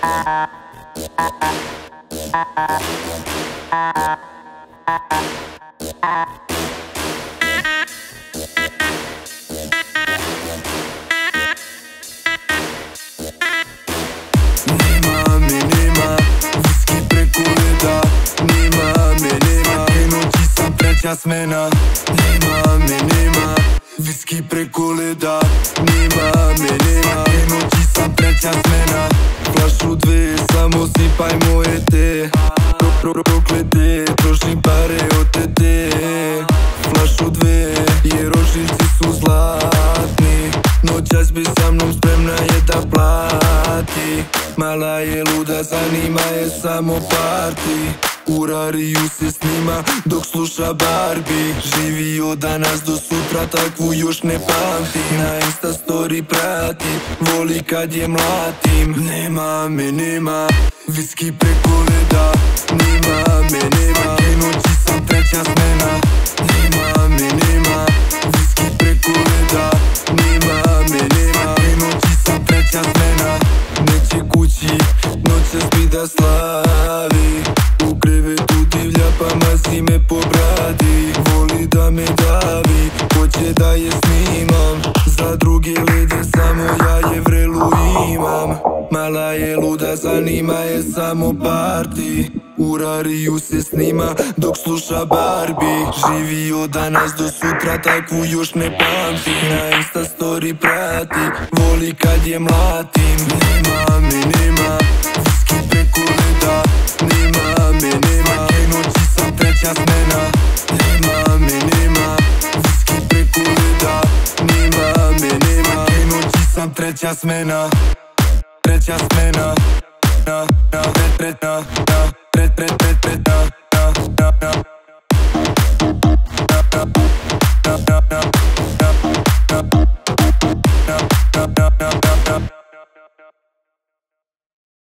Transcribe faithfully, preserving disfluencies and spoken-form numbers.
Nema me, nema, viski preko leda. Nema me, nema, te noći sam treća smena. Nema me, nema, viski preko leda. Nema me, nema, te noći sam treća smena. Flašu dve, samo sipaj moje te. Pro, pro, proklete, trošim pare od tete. Flašu dve, jer ožiljci su zlatni. Noćas bi sa mnom spremna je da plati. Mala je luda, zanima je samo party. U rariju se snima dok sluša Barbie. Živi od danas do sutra, takvu još ne pamti. Na Insta story prati, voli kad je mlatim. Nema me, nema, viski preko leda. Nema me, nema, te noći sam treća smena. Nema me, nema, viski preko leda. Nema me, nema, te noći sam treća smena. Neće kući, noćas bi da slavi. U krevetu divlja pa mazi me po bradi. Voli da me davi, hoće da je snimam. Za druge lede samo ja je vrelu imam. Mala je luda, zanima je samo party. U rariju se snima dok sluša Barbie. Živi od danas do sutra, takvu još ne pamti. Na Insta story prati, voli kad je mlatim. Nema me, nema, viski preko leda. Nema me, nema, te noći sam treća smena. Nema me, nema, viski preko leda. Nema me, nema, te noći sam treća smena. Treća smena. Na, na, pred, pred, na, na, pred, pred, pred.